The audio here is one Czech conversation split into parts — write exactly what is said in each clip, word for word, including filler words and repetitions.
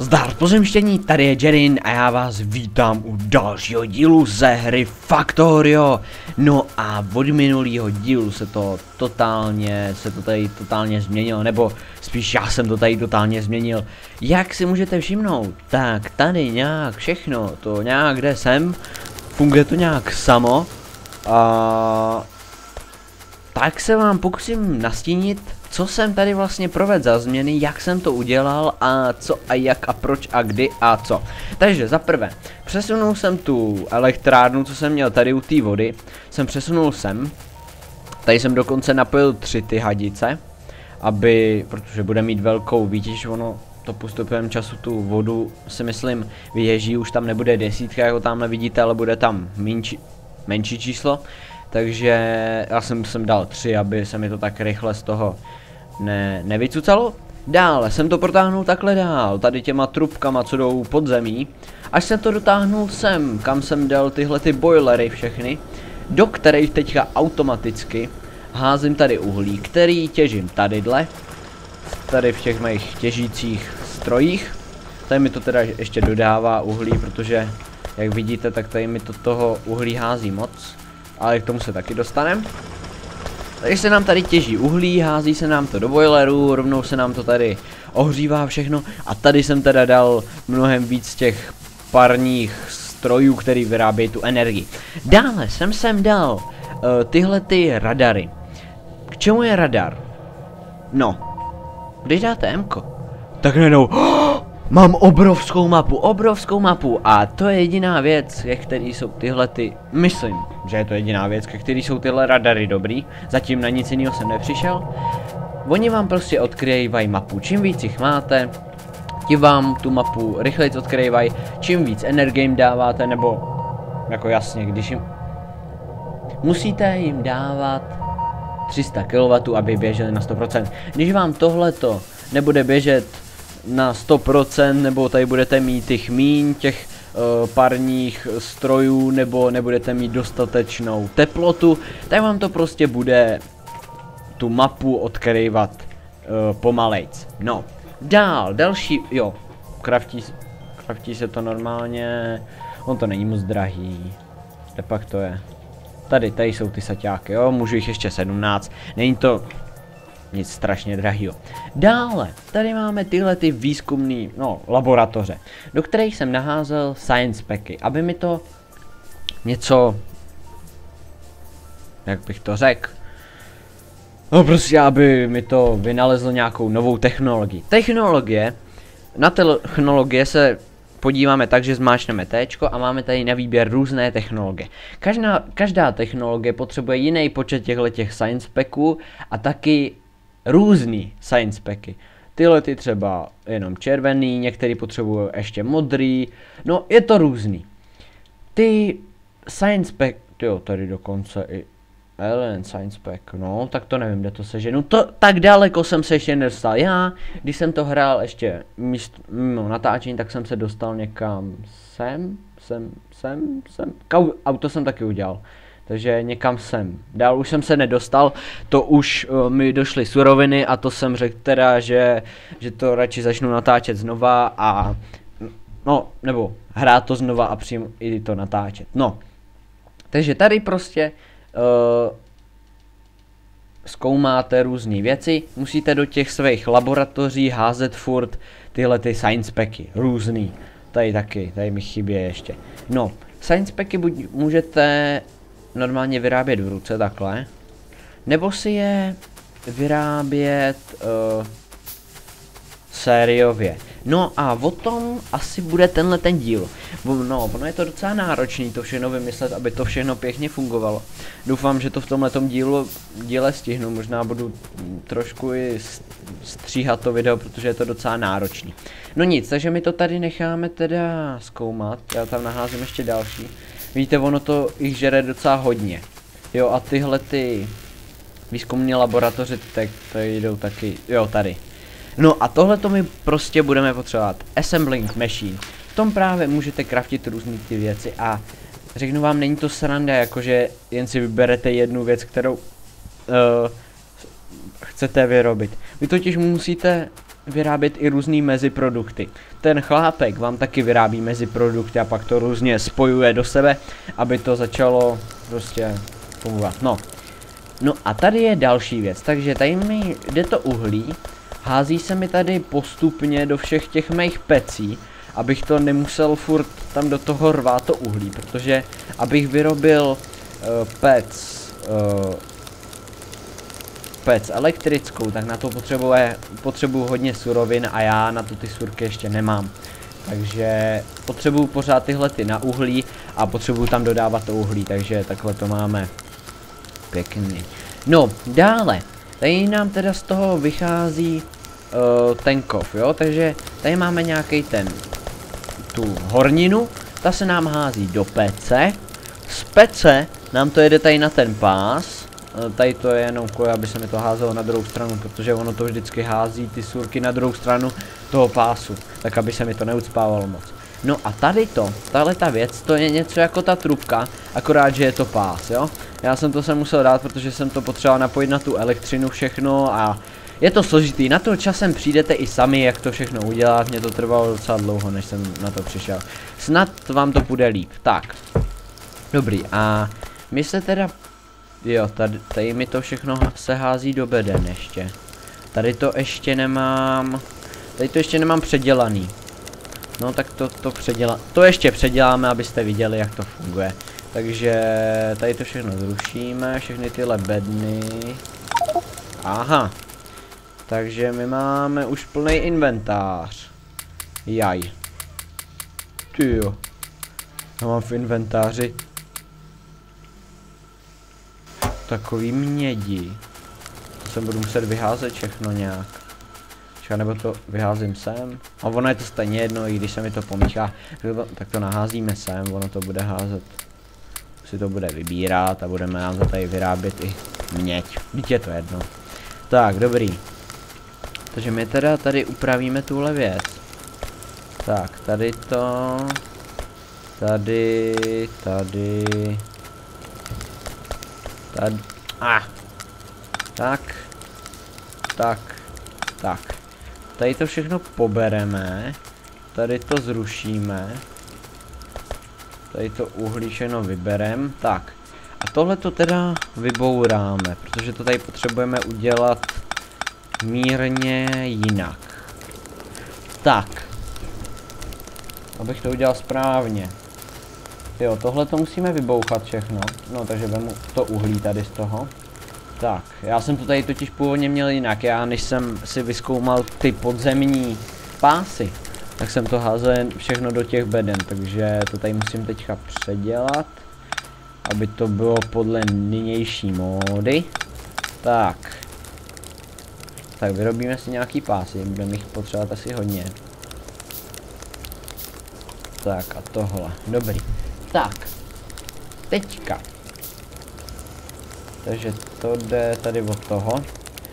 Zdar pozemštění, tady je Jerin a já vás vítám u dalšího dílu ze hry Factorio. No a od minulého dílu se to totálně, se to tady totálně změnilo, nebo spíš já jsem to tady totálně změnil. Jak si můžete všimnout, tak tady nějak všechno, to nějak jde sem, funguje to nějak samo. A tak se vám pokusím nastínit, co jsem tady vlastně provedl za změny, jak jsem to udělal a co a jak a proč a kdy a co. Takže za prvé, přesunul jsem tu elektrárnu, co jsem měl tady u té vody, jsem přesunul sem. Tady jsem dokonce napojil tři ty hadice, aby, protože bude mít velkou výtěž, ono to postupem času tu vodu si myslím vyježí, už tam nebude desítka, jako tamhle vidíte, ale bude tam menší, menší číslo. Takže já jsem sem dal tři, aby se mi to tak rychle z toho ne, nevycucalo. Dále jsem to protáhnul takhle dál, tady těma trubkama, co jdou pod zemí, až jsem to dotáhnul sem, kam jsem dal tyhle ty boilery všechny, do kterých teďka automaticky házím tady uhlí, který těžím tadyhle, tady v těch mých těžících strojích. Tady mi to teda ještě dodává uhlí, protože jak vidíte, tak tady mi to toho uhlí hází moc. Ale k tomu se taky dostaneme. Takže se nám tady těží uhlí, hází se nám to do boileru, rovnou se nám to tady ohřívá všechno. A tady jsem teda dal mnohem víc těch parních strojů, který vyrábějí tu energii. Dále jsem sem dal uh, tyhle ty radary. K čemu je radar? No, když dáte M-ko, tak najednou mám obrovskou mapu, obrovskou mapu a to je jediná věc, ke který jsou tyhle ty, myslím, že je to jediná věc, ke který jsou tyhle radary dobrý, zatím na nic jiného jsem nepřišel. Oni vám prostě odkryvají mapu, čím víc jich máte, tím vám tu mapu rychleji odkryvají, čím víc energie jim dáváte, nebo jako jasně, když jim, musíte jim dávat tři sta kilowattů, aby běželi na sto procent. Když vám tohleto nebude běžet na sto procent, nebo tady budete mít těch míň, těch uh, parních strojů, nebo nebudete mít dostatečnou teplotu, tak vám to prostě bude tu mapu odkryvat uh, pomalejc. No, dál, další, jo, kraftí, kraftí se to normálně, on to není moc drahý, tepak to je. Tady, tady jsou ty saťáky, jo, můžu jich ještě sedmnáct, není to nic strašně drahýho. Dále, tady máme tyhle ty výzkumný, no, laboratoře, do kterých jsem naházel science packy, aby mi to něco, jak bych to řekl, no prostě, aby mi to vynalezlo nějakou novou technologii. Technologie, na technologie se podíváme tak, že zmáčneme téčko a máme tady na výběr různé technologie. Každá, každá technologie potřebuje jiný počet těchto science packů a taky různý science packy. Tyhle ty třeba jenom červený, některý potřebují ještě modrý, no je to různý. Ty science pack, jo, tady dokonce i Alien science pack, no, tak to nevím, kde to seženu, to tak daleko jsem se ještě nedostal. Já, když jsem to hrál ještě míst, mimo natáčení, tak jsem se dostal někam sem, sem, sem, sem, Kau, auto jsem taky udělal. Takže někam sem. Dál už jsem se nedostal, to už uh, mi došly suroviny a to jsem řekl teda, že, že to radši začnu natáčet znova a no, nebo hrát to znova a přímo i to natáčet. No, takže tady prostě uh, zkoumáte různé věci, musíte do těch svých laboratoří házet furt tyhle ty science packy, různý. Tady taky, tady mi chybí ještě. No, science packy buď můžete normálně vyrábět v ruce takhle, nebo si je vyrábět uh, sériově. No a o tom asi bude tenhle ten díl. No, ono je to docela náročný to všechno vymyslet, aby to všechno pěkně fungovalo. Doufám, že to v tomhletom dílu, díle stihnu, možná budu trošku i stříhat to video, protože je to docela náročný. No nic, takže my to tady necháme teda zkoumat, já tam naházím ještě další. Víte, ono to jich žere docela hodně. Jo, a tyhle ty výzkumní laboratoře, tak tady jdou taky, jo, tady. No a tohle to my prostě budeme potřebovat. Assembling machine. V tom právě můžete craftit různé ty věci a řeknu vám, není to sranda, jakože jen si vyberete jednu věc, kterou uh, chcete vyrobit. Vy totiž musíte vyrábět i různý meziprodukty. Ten chlápek vám taky vyrábí meziprodukty a pak to různě spojuje do sebe, aby to začalo prostě fungovat. No. No a tady je další věc, takže tady mi jde to uhlí, hází se mi tady postupně do všech těch mých pecí, abych to nemusel furt tam do toho rvát to uhlí, protože abych vyrobil uh, pec, uh, pec elektrickou, tak na to potřebuje, potřebuju hodně surovin a já na to ty surky ještě nemám. Takže potřebuju pořád tyhle ty na uhlí a potřebuju tam dodávat to uhlí, takže takhle to máme pěkný. No, dále, tady nám teda z toho vychází uh, ten kov, jo, takže tady máme nějaký ten, tu horninu, ta se nám hází do pece, z pece nám to jede tady na ten pás, uh, tady to je jenom kvůli, aby se mi to házelo na druhou stranu, protože ono to vždycky hází ty surky na druhou stranu toho pásu, tak aby se mi to neucpávalo moc. No a tady to, tahle ta věc, to je něco jako ta trubka, akorát, že je to pás, jo. Já jsem to sem musel dát, protože jsem to potřeboval napojit na tu elektřinu všechno a je to složitý. Na to časem přijdete i sami, jak to všechno udělat. Mě to trvalo docela dlouho, než jsem na to přišel. Snad vám to bude líp. Tak. Dobrý, a my se teda... Jo, tady, tady mi to všechno se hází do beden ještě. Tady to ještě nemám... Tady to ještě nemám předělaný. No tak to, to předělá... To ještě předěláme, abyste viděli, jak to funguje. Takže tady to všechno zrušíme, všechny tyhle bedny. Aha. Takže my máme už plný inventář. Jaj. Tyjo. Já mám v inventáři takový mědi. To se budu muset vyházet všechno nějak. Čeká, nebo to vyházím sem. A ono je to stejně jedno, i když se mi to pomíchá, tak to naházíme sem, ono to bude házet. Si to bude vybírat a budeme nám za tady vyrábět i měď. Vždyť je to jedno. Tak, dobrý. Takže my teda tady upravíme tuhle věc. Tak, tady to. Tady, tady. Tady. Ah. Tak. Tak. Tak. Tady to všechno pobereme. Tady to zrušíme. Tady to uhlí všechno vyberem. Tak. A tohle to teda vybouráme, protože to tady potřebujeme udělat mírně jinak. Tak. Abych to udělal správně. Jo, tohle to musíme vybouchat všechno. No, takže vemu to uhlí tady z toho. Tak, já jsem to tady totiž původně měl jinak. Já než jsem si vyzkoumal ty podzemní pásy, tak jsem to házel všechno do těch beden, takže to tady musím teďka předělat, aby to bylo podle nynější módy. Tak. Tak vyrobíme si nějaký pásy, budeme jich potřebovat asi hodně. Tak a tohle, dobrý. Tak. Teďka. Takže to jde tady od toho.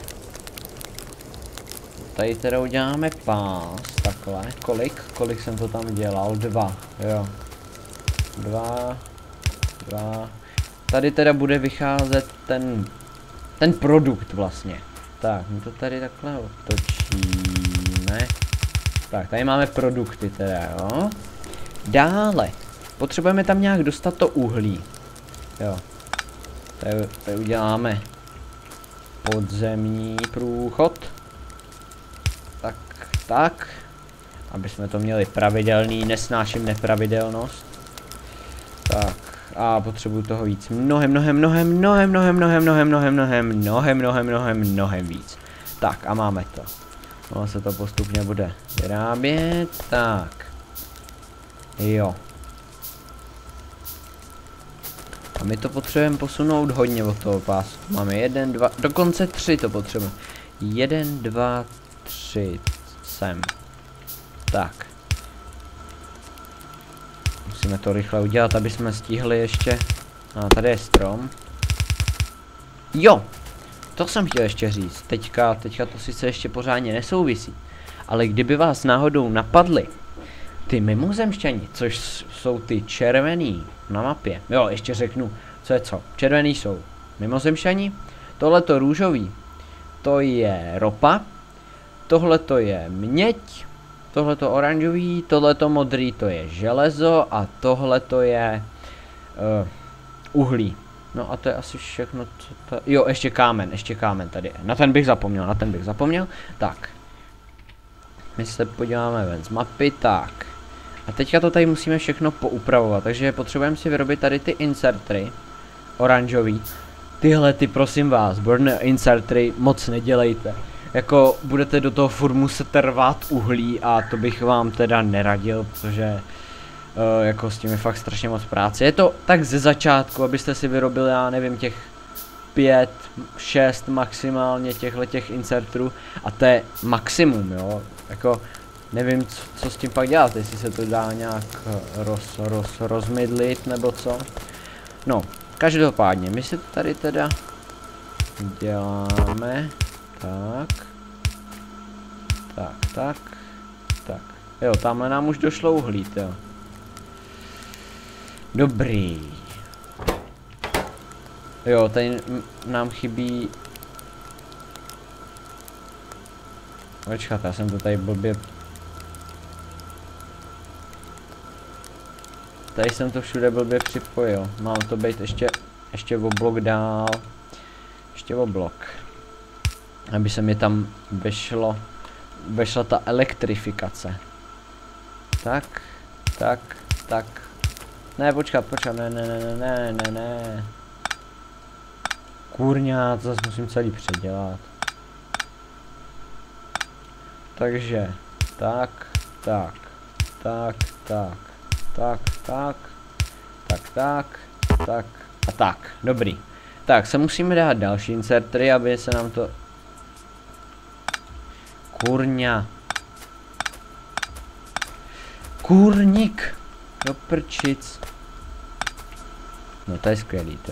Tady teda uděláme pás, takhle. Kolik? Kolik jsem to tam dělal? Dva, jo. Dva. Dva. Tady teda bude vycházet ten, ten produkt vlastně. Tak, my to tady takhle otočíme. Tak, tady máme produkty teda, jo. Dále. Potřebujeme tam nějak dostat to uhlí. Jo. Tady, tady uděláme podzemní průchod. Tak, tak. Aby jsme to měli pravidelný, nesnáším nepravidelnost. Tak, a potřebuju toho víc. Mnohem, mnohem, mnohem, mnohem, mnohem, mnohem, mnohem, mnohem, mnohem, mnohem, mnohem, mnohem, mnohem víc. Tak, a máme to. No, se to postupně bude vyrábět. Tak. Jo. A my to potřebujeme posunout hodně od toho pásu. Máme jeden, dva, dokonce tři to potřebujeme. Jeden, dva, tři, sem. Tak. Musíme to rychle udělat, aby jsme stihli ještě. A tady je strom. Jo! To jsem chtěl ještě říct. Teďka, teďka to sice ještě pořádně nesouvisí. Ale kdyby vás náhodou napadly ty mimozemšťani, což jsou ty červený na mapě. Jo, ještě řeknu, co je co. Červený jsou mimozemšťani. Tohleto růžový, to je ropa. tohleto je měď, tohleto oranžový, tohleto modrý to je železo a tohleto je uh, uhlí. No a to je asi všechno, co to... Jo, ještě kámen, ještě kámen tady je. Na ten bych zapomněl, na ten bych zapomněl. Tak. My se podíváme ven z mapy, tak. A teďka to tady musíme všechno poupravovat, takže potřebujeme si vyrobit tady ty insertry. Oranžový. Tyhle ty, prosím vás, burn insertry moc nedělejte. Jako budete do toho furt muset rvát uhlí a to bych vám teda neradil, protože uh, jako s tím je fakt strašně moc práce. Je to tak ze začátku, abyste si vyrobili, já nevím, těch pět, šest maximálně těchto těch insertů a to je maximum, jo. Jako nevím, co, co s tím pak dělat, jestli se to dá nějak roz, roz, rozmydlit nebo co. No, každopádně, my si to tady teda děláme. Tak. Tak, tak. Tak. Jo, tamhle nám už došlo uhlí, jo. Dobrý. Jo, tady nám chybí... Počkat, já jsem to tady blbě... Tady jsem to všude blbě připojil. Mám to být ještě, ještě o blok dál. Ještě o blok. Aby se mi tam vešlo, vešla ta elektrifikace. Tak, tak, tak. Ne, počkat, počkat, ne, ne, ne, ne, ne, ne. Kurňa, to zase musím celý předělat. Takže, tak, tak, tak, tak, tak, tak, tak, tak, tak a tak, dobrý. Tak, se musíme dát další insertry, aby se nám to... Kurňa. Kurník. Do prčic. No to je skvělý, to.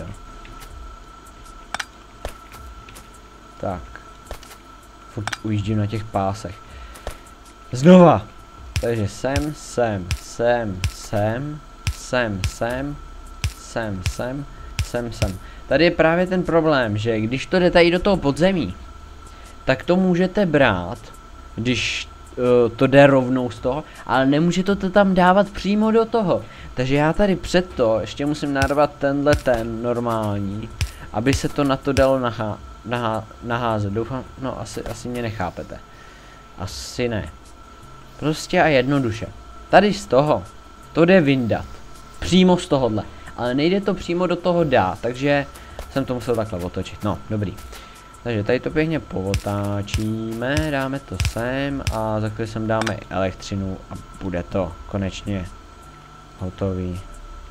Tak. Furt ujíždím na těch pásech. Znova. Takže sem, sem, sem, sem, sem, sem, sem, sem, sem, sem. Tady je právě ten problém, že když to jde tady do toho podzemí, tak to můžete brát, když uh, to jde rovnou z toho, ale nemůžete to tam dávat přímo do toho. Takže já tady před to ještě musím narvat tenhle ten normální, aby se to na to dalo nahá, nahá, naházet. Doufám, no asi, asi mě nechápete. Asi ne. Prostě a jednoduše. Tady z toho, to jde vyndat. Přímo z tohohle. Ale nejde to přímo do toho dát, takže jsem to musel takhle otočit. No, dobrý. Takže tady to pěkně povotáčíme, dáme to sem a za chvíli sem dáme elektřinu a bude to konečně hotový.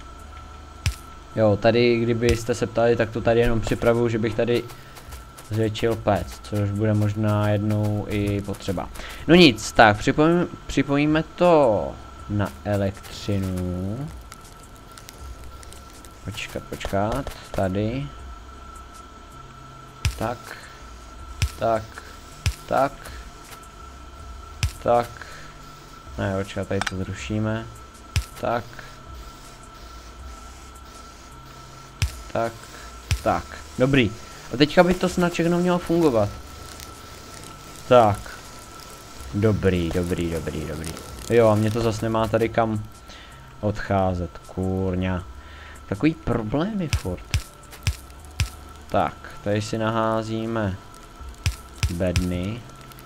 Jo, tady kdybyste se ptali, tak to tady jenom připravuju, že bych tady zvětšil pec, což bude možná jednou i potřeba. No nic, tak připojíme, připojíme to na elektřinu. Počkat, počkat, tady. Tak, tak, tak, tak, ne, počkat, tady to zrušíme, tak, tak, tak, dobrý, a teďka by to snad všechno mělo fungovat, tak, dobrý, dobrý, dobrý, dobrý, jo, a mě to zase nemá tady kam odcházet, kurňa, takový problémy furt. Tak, tady si naházíme bedny.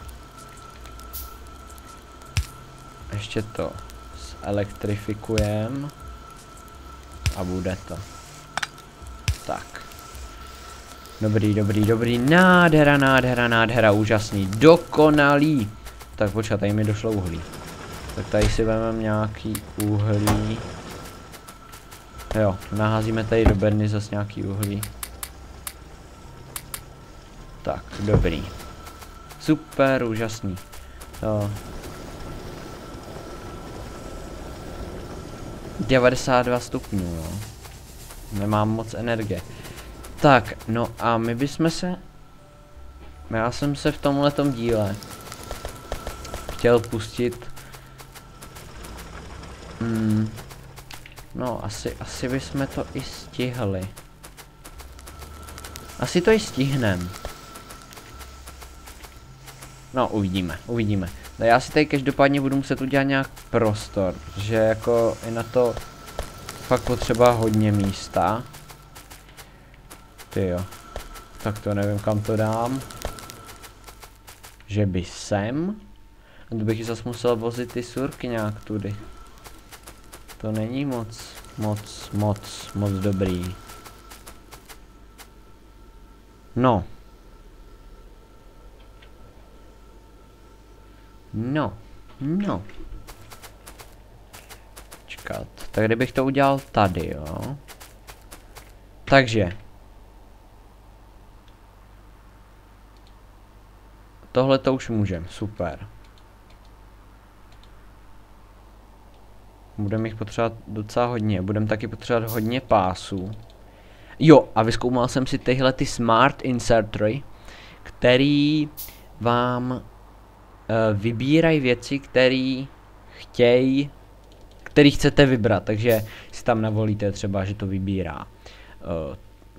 Ještě to zelektrifikujeme. A bude to. Tak. Dobrý, dobrý, dobrý. Nádhera, nádhera, nádhera. Úžasný. Dokonalý. Tak počkat, tady mi došlo uhlí. Tak tady si vezmeme nějaký uhlí. Jo, naházíme tady do bedny zase nějaký uhlí. Tak, dobrý. Super, úžasný. Jo. devadesát dva stupňů, jo. Nemám moc energie. Tak, no a my bychom se... Já jsem se v tomhletom díle chtěl pustit... Hmm, no, asi, asi bychom to i stihli. Asi to i stihnem. No, uvidíme, uvidíme. No, já si tady každopádně budu muset udělat nějak prostor, protože jako je na to fakt potřeba hodně místa. Tyjo. Tak to nevím, kam to dám. Že by sem? A to bych zase musel vozit ty surky nějak tudy. To není moc, moc, moc, moc dobrý. No. No, no. Čekat. Tak kdybych to udělal tady, jo. Takže. Tohle to už můžem, super. Budeme jich potřebovat docela hodně, budeme taky potřebovat hodně pásů. Jo, a vyzkoumal jsem si tyhle ty smart insertory, který vám uh, vybírají věci, které chtějí, který chcete vybrat, takže si tam navolíte třeba, že to vybírá uh,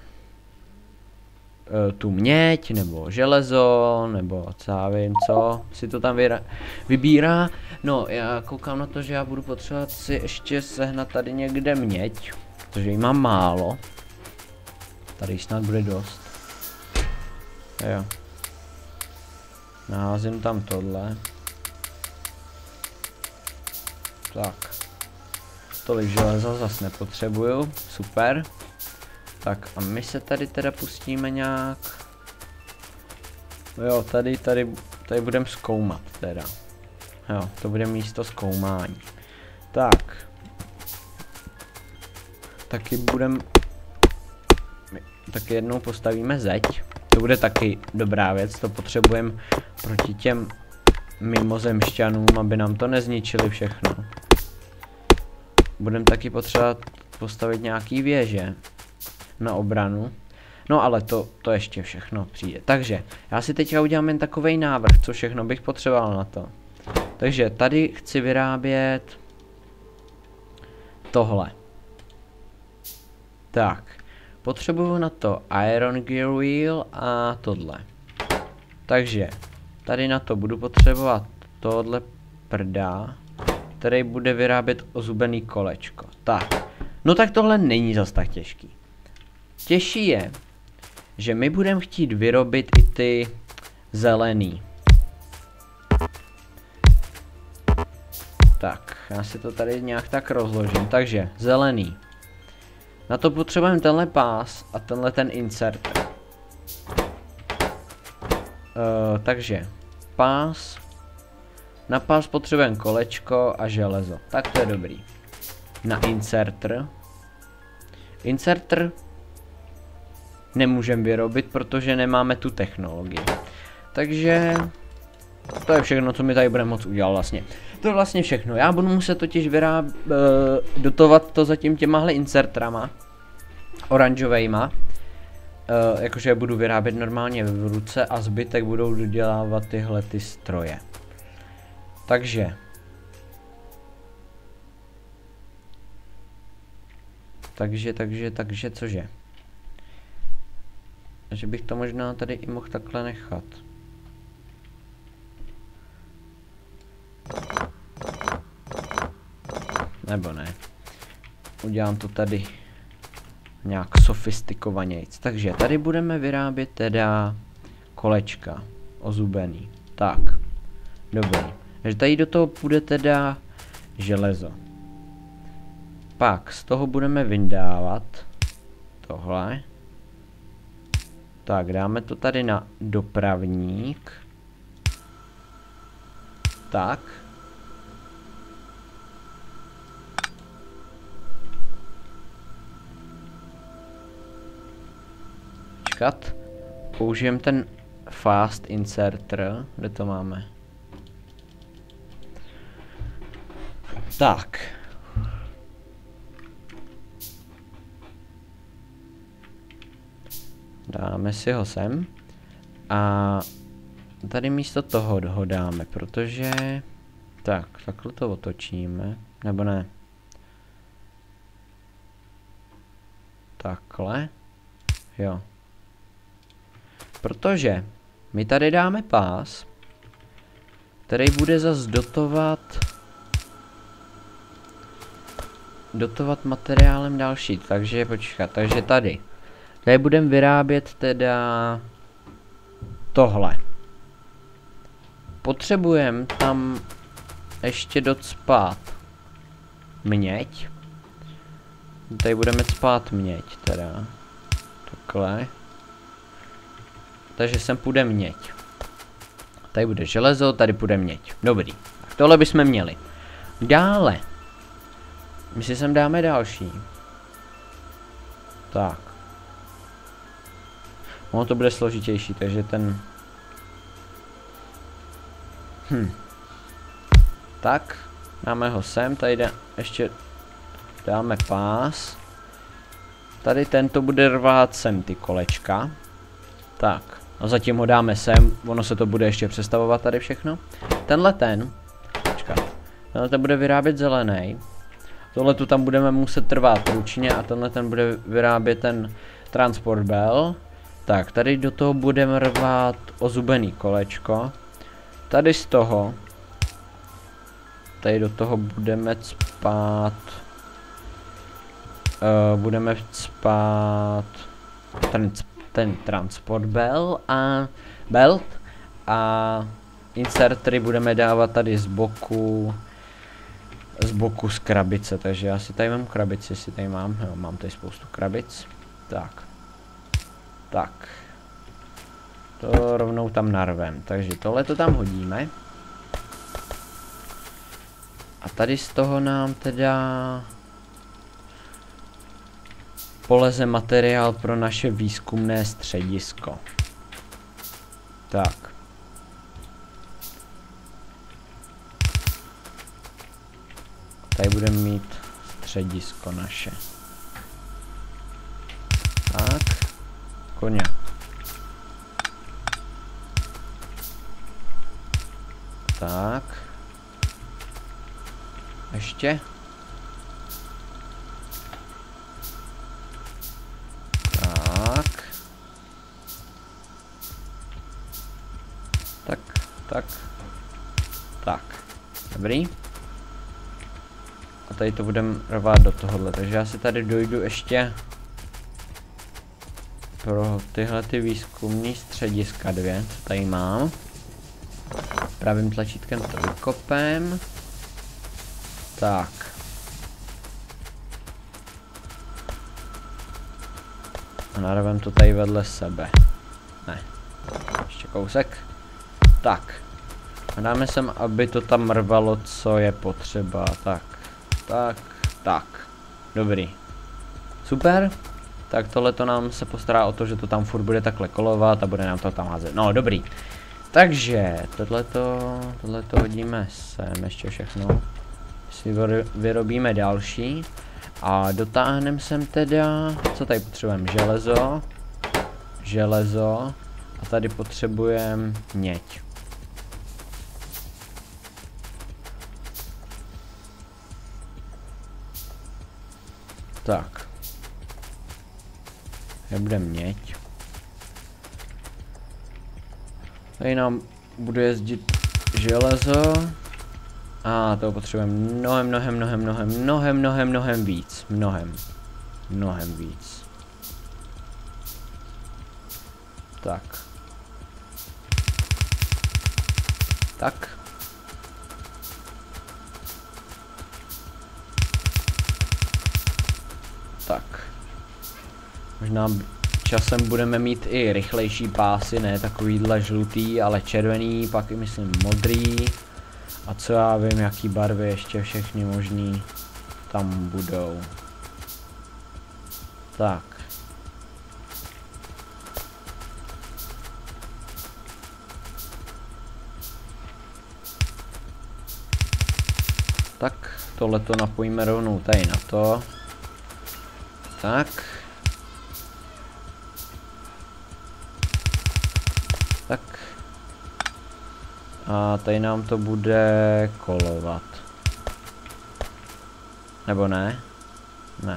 tu měď, nebo železo, nebo co já vím, co si to tam vybírá. No, já koukám na to, že já budu potřebovat si ještě sehnat tady někde měď, protože jí mám málo. Tady snad bude dost. Jo. Naházím tam tohle. Tak. Tolik železa zase nepotřebuju, super. Tak a my se tady teda pustíme nějak. Jo, tady, tady, tady budeme zkoumat teda. Jo, to bude místo zkoumání. Tak. Taky budeme. Taky jednou postavíme zeď. To bude taky dobrá věc, to potřebujeme proti těm mimozemšťanům, aby nám to nezničili všechno. Budeme taky potřebovat postavit nějaký věže na obranu. No ale to, to ještě všechno přijde. Takže já si teďka udělám jen takovej návrh, co všechno bych potřeboval na to. Takže tady chci vyrábět tohle. Tak. Potřebuju na to Iron Gear Wheel a tohle. Takže tady na to budu potřebovat tohle prda, který bude vyrábět ozubený kolečko. Tak. No tak tohle není zas tak těžký. Těžší je, že my budeme chtít vyrobit i ty zelený. Tak, já si to tady nějak tak rozložím. Takže, zelený. Na to potřebujeme tenhle pás a tenhle ten insert. Uh, takže, pás. Na pás potřebujeme kolečko a železo. Tak to je dobrý. Na inserter. Inserter nemůžeme vyrobit, protože nemáme tu technologii. Takže to je všechno, co mi tady bude moc udělat vlastně. To je vlastně všechno. Já budu muset totiž vyráb, uh, dotovat to zatím těmahle insertrama. Oranžovejma. Uh, jakože budu vyrábět normálně v ruce a zbytek budou dodělávat tyhle ty stroje. Takže. Takže, takže, takže, cože? Takže bych to možná tady i mohl takhle nechat. Nebo ne. Udělám to tady nějak sofistikovanějc. Takže tady budeme vyrábět teda kolečka ozubený. Tak. Dobrý. Takže tady do toho půjde teda železo. Pak z toho budeme vyndávat tohle. Tak, dáme to tady na dopravník. Tak. Čekat. Použijeme ten fast inserter. Kde to máme? Tak. Dáme si ho sem. A tady místo toho ho dáme, protože... Tak, takhle to otočíme. Nebo ne. Takhle. Jo. Protože my tady dáme pás. který bude zas dotovat dotovat materiálem další, takže počkat, takže tady. Tady budeme vyrábět teda tohle. Potřebujeme tam ještě docpat měď. Tady budeme cpát měď teda. Takhle. Takže sem půjde měď. Tady bude železo, tady půjde měď. Dobrý. Tak tohle bychom měli. Dále. My si sem dáme další. Tak. Ono to bude složitější, takže ten... Hm. Tak. Dáme ho sem, tady jde ještě... Dáme pás. Tady tento bude rvát sem ty kolečka. Tak. A zatím ho dáme sem, ono se to bude ještě přestavovat tady všechno. Tenhle ten, počkat, tenhle ten bude vyrábět zelený. Tohle tu tam budeme muset trvat ručně a tenhle ten bude vyrábět ten transport bell. Tak, tady do toho budeme rvát ozubený kolečko. Tady z toho, tady do toho budeme cpát, uh, budeme cpát ten ten transport bell a belt a insertery budeme dávat tady z boku z boku z krabice, takže já si tady mám krabici, si tady mám, jo, mám tady spoustu krabic, tak, tak, to rovnou tam narvem, takže tohle to tam hodíme a tady z toho nám teda poleze materiál pro naše výzkumné středisko. Tak. Tady budeme mít středisko naše. Tak. Koně. Tak. Ještě. Tak, tak, tak, dobrý. A tady to budeme rvát do tohohle, takže já si tady dojdu ještě pro tyhle ty výzkumní střediska dvě, co tady mám. Pravým tlačítkem to vykopem. Tak. A narvem to tady vedle sebe. Ne. Ještě kousek. Tak. A dáme sem, aby to tam rvalo, co je potřeba. Tak. Tak. Tak. Dobrý. Super. Tak tohle to nám se postará o to, že to tam furt bude takhle kolovat a bude nám to tam házet. No, dobrý. Takže, tohleto, tohleto hodíme sem ještě všechno. Si vyrobíme další. A dotáhneme sem teda, co tady potřebujeme? Železo. Železo. A tady potřebujeme měď. Tak. Tady bude měď. Tady nám bude jezdit železo. A toho potřebujeme mnohem, mnohem, mnohem, mnohem, mnohem, mnohem, mnohem víc. Mnohem. Mnohem víc. Tak. Tak. Tak. Možná časem budeme mít i rychlejší pásy, ne takovýhle žlutý, ale červený, pak i myslím modrý. A co já vím, jaký barvy ještě všechny možný tam budou. Tak. Tak, tohle to napojíme rovnou tady na to. Tak. Tak. A tady nám to bude kolovat. Nebo ne? Ne.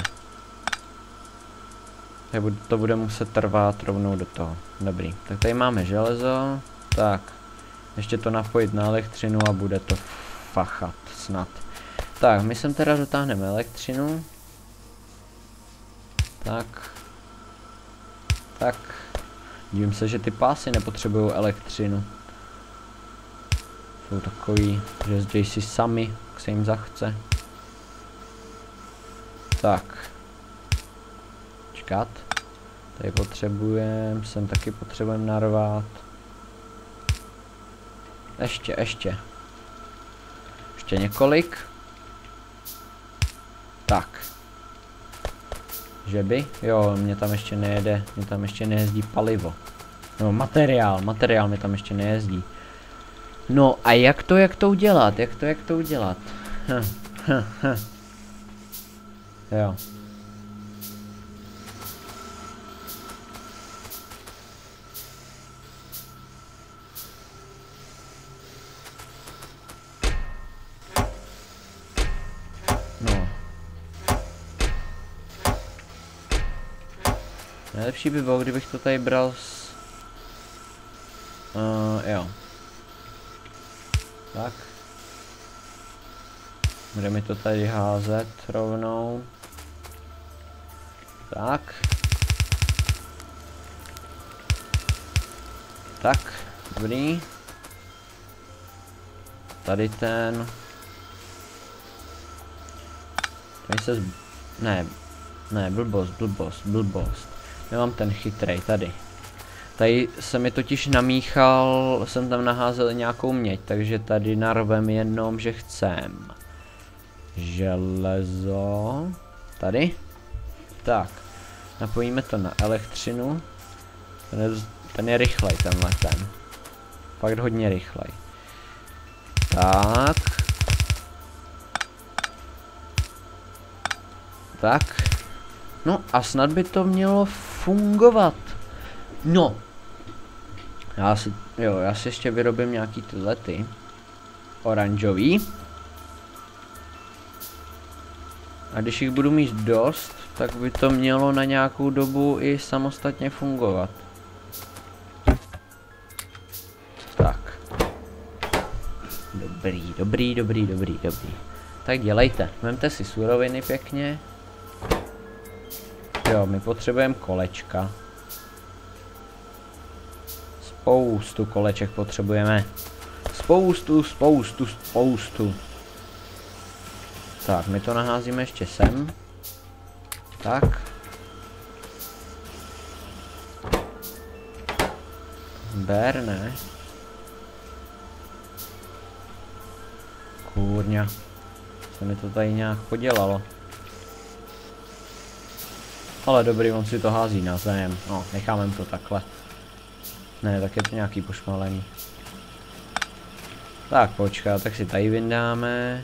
To bude muset trvat rovnou do toho. Dobrý. Tak tady máme železo. Tak. Ještě to napojit na elektřinu a bude to fachat snad. Tak, my sem teda dotáhneme elektřinu. Tak. Tak. Dívím se, že ty pásy nepotřebují elektřinu. Jsou takový, že jezdí si sami, jak se jim zachce. Tak. Čekat. Tady potřebujeme, sem taky potřebujeme narvat. Ještě, ještě. Ještě několik. Tak. Že by? Jo, mě tam ještě nejede, mě tam ještě nejezdí palivo. No, materiál, materiál mi tam ještě nejezdí. No a jak to, jak to udělat, jak to, jak to udělat? Hm, hm, hm. Jo. No. Nejlepší by bylo, kdybych to tady bral s... Uh, jo. Tak. Bude mi to tady házet rovnou. Tak. Tak, dobrý. Tady ten. Tady se z... Ne, ne, blbost, blbost, blbost. Nemám ten chytrej, tady. Tady se mi totiž namíchal, jsem tam naházel nějakou měď, takže tady narvem jenom, že chcem. Železo. Tady. Tak. Napojíme to na elektřinu. Ten je, ten je rychlej, tenhle ten. Fakt hodně rychlej. Tak. Tak. No a snad by to mělo fungovat. No. Já si, jo, já si ještě vyrobím nějaký tyhle ty. Oranžový. A když jich budu mít dost, tak by to mělo na nějakou dobu i samostatně fungovat. Tak. Dobrý, dobrý, dobrý, dobrý, dobrý. Tak dělejte, vemte si suroviny pěkně. Jo, my potřebujeme kolečka. Spoustu koleček potřebujeme. Spoustu, spoustu, spoustu. Tak, my to naházíme ještě sem. Tak. Ber, ne. Kůrňa. Se mi to tady nějak podělalo. Ale dobrý, on si to hází na zem. No, necháme to takhle. Ne, tak je to nějaký pošmalený. Tak, počkat, tak si tady vyndáme.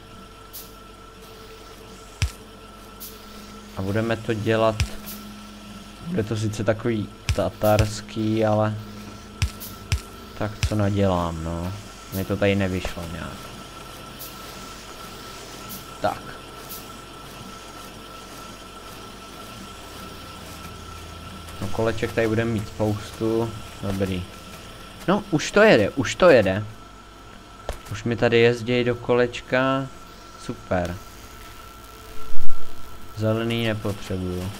A budeme to dělat. Bude to sice takový tatarský, ale... Tak co nadělám, no. Mně to tady nevyšlo nějak. Tak. No koleček tady budeme mít spoustu. Dobrý. No, už to jede, už to jede. Už mi tady jezdí do kolečka. Super. Zelený nepotřebuju.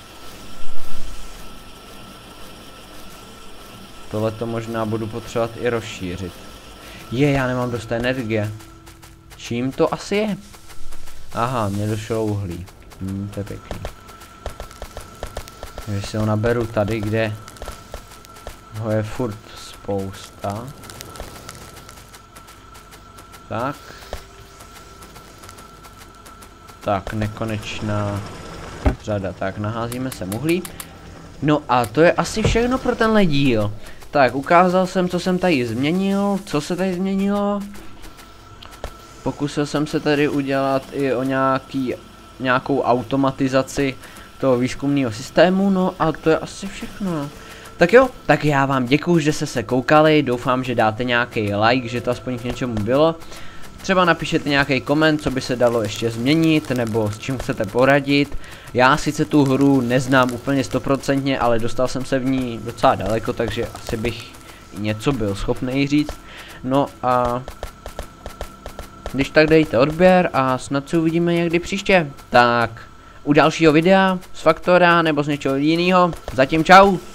Tohle to možná budu potřebovat i rozšířit. Je, já nemám dost energie. Čím to asi je? Aha, mě došlo uhlí. Hm, to je pěkný. Takže si ho naberu tady, kde ho je furt spousta. Tak. Tak, nekonečná řada. Tak, naházíme sem uhlí. No a to je asi všechno pro tenhle díl. Tak, ukázal jsem, co jsem tady změnil, co se tady změnilo. Pokusil jsem se tady udělat i o nějaký, nějakou automatizaci toho výzkumného systému, no a to je asi všechno. Tak jo, tak já vám děkuju, že jste se koukali, doufám, že dáte nějaký like, že to aspoň k něčemu bylo. Třeba napíšete nějaký koment, co by se dalo ještě změnit, nebo s čím chcete poradit. Já sice tu hru neznám úplně stoprocentně, ale dostal jsem se v ní docela daleko, takže asi bych něco byl schopný říct. No a když tak dejte odběr a snad se uvidíme někdy příště. Tak u dalšího videa z Faktora nebo z něčeho jiného. Zatím čau.